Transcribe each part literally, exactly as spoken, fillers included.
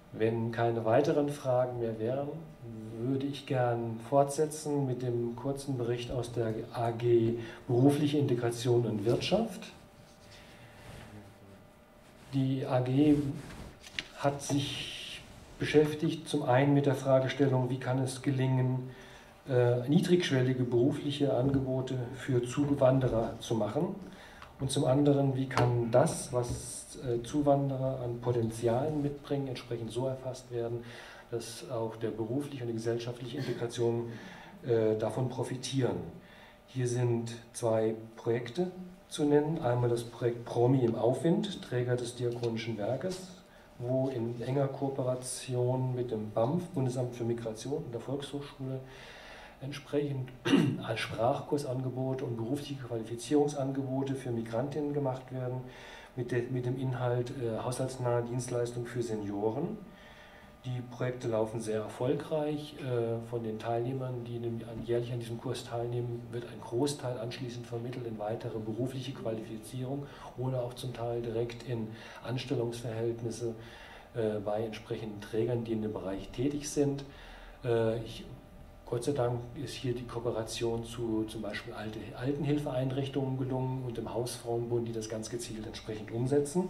Wenn keine weiteren Fragen mehr wären, würde ich gern fortsetzen mit dem kurzen Bericht aus der A G Berufliche Integration und Wirtschaft. Die A G hat sich beschäftigt zum einen mit der Fragestellung, wie kann es gelingen, äh, niedrigschwellige berufliche Angebote für Zuwanderer zu machen, und zum anderen, wie kann das, was äh, Zuwanderer an Potenzialen mitbringen, entsprechend so erfasst werden, dass auch der berufliche und die gesellschaftliche Integration äh, davon profitieren. Hier sind zwei Projekte zu nennen. Einmal das Projekt Promi im Aufwind, Träger des Diakonischen Werkes, wo in enger Kooperation mit dem B A M F, Bundesamt für Migration, und der Volkshochschule entsprechend als Sprachkursangebote und berufliche Qualifizierungsangebote für Migrantinnen gemacht werden, mit, de, mit dem Inhalt äh, haushaltsnahe Dienstleistung für Senioren. Die Projekte laufen sehr erfolgreich. Äh, von den Teilnehmern, die in, an, jährlich an diesem Kurs teilnehmen, wird ein Großteil anschließend vermittelt in weitere berufliche Qualifizierung oder auch zum Teil direkt in Anstellungsverhältnisse äh, bei entsprechenden Trägern, die in dem Bereich tätig sind. Äh, ich, Gott sei Dank ist hier die Kooperation zu zum Beispiel Alte, Altenhilfeeinrichtungen gelungen und dem Hausfrauenbund, die das ganz gezielt entsprechend umsetzen.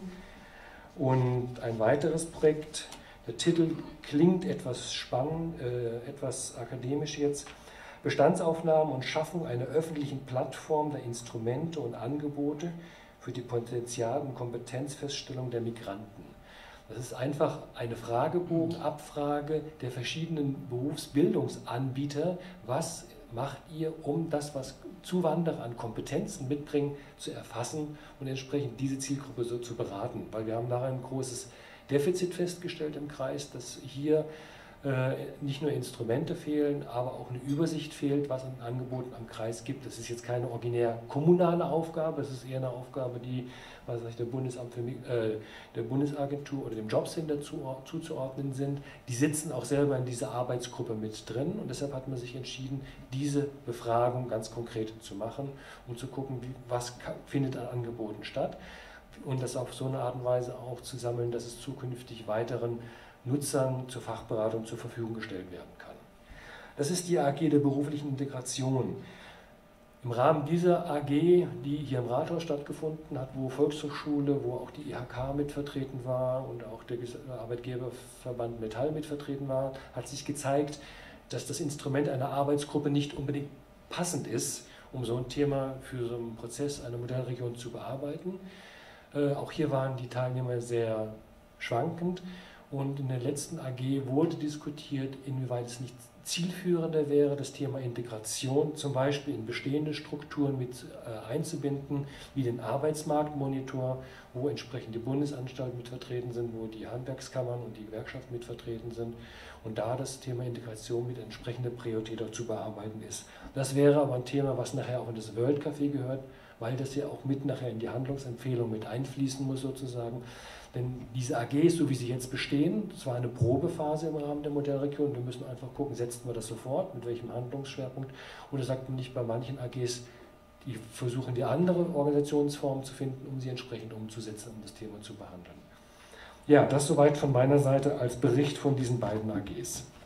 Und ein weiteres Projekt, der Titel klingt etwas spannend, äh, etwas akademisch jetzt: Bestandsaufnahme und Schaffung einer öffentlichen Plattform der Instrumente und Angebote für die Potenzial- und Kompetenzfeststellung der Migranten. Das ist einfach eine Fragebogenabfrage der verschiedenen Berufsbildungsanbieter. Was macht ihr, um das, was Zuwanderer an Kompetenzen mitbringen, zu erfassen und entsprechend diese Zielgruppe so zu beraten? Weil wir haben nachher ein großes Defizit festgestellt im Kreis, dass hier äh, nicht nur Instrumente fehlen, aber auch eine Übersicht fehlt, was an Angeboten am Kreis gibt. Das ist jetzt keine originär kommunale Aufgabe, es ist eher eine Aufgabe, die was weiß ich, der Bundesamt für, äh, der Bundesagentur oder dem Jobcenter zu, zuzuordnen sind. Die sitzen auch selber in dieser Arbeitsgruppe mit drin, und deshalb hat man sich entschieden, diese Befragung ganz konkret zu machen, um zu gucken, wie, was findet an Angeboten statt, und das auf so eine Art und Weise auch zu sammeln, dass es zukünftig weiteren Nutzern zur Fachberatung zur Verfügung gestellt werden kann. Das ist die A G der beruflichen Integration. Im Rahmen dieser A G, die hier im Rathaus stattgefunden hat, wo Volkshochschule, wo auch die I H K mit vertreten war und auch der Arbeitgeberverband Metall mit vertreten war, hat sich gezeigt, dass das Instrument einer Arbeitsgruppe nicht unbedingt passend ist, um so ein Thema für so einen Prozess einer Modellregion zu bearbeiten. Äh, auch hier waren die Teilnehmer sehr schwankend, und in der letzten A G wurde diskutiert, inwieweit es nicht zielführender wäre, das Thema Integration zum Beispiel in bestehende Strukturen mit äh, einzubinden, wie den Arbeitsmarktmonitor, wo entsprechend die Bundesanstalt mit vertreten sind, wo die Handwerkskammern und die Gewerkschaften mit vertreten sind, und da das Thema Integration mit entsprechender Priorität auch zu bearbeiten ist. Das wäre aber ein Thema, was nachher auch in das World Café gehört, weil das ja auch mit nachher in die Handlungsempfehlung mit einfließen muss sozusagen. Denn diese A Gs, so wie sie jetzt bestehen, das war eine Probephase im Rahmen der Modellregion. Wir müssen einfach gucken, setzen wir das sofort, mit welchem Handlungsschwerpunkt, oder sagt man nicht bei manchen A Gs, die versuchen die andere Organisationsform zu finden, um sie entsprechend umzusetzen, um das Thema zu behandeln. Ja, das soweit von meiner Seite als Bericht von diesen beiden A Gs.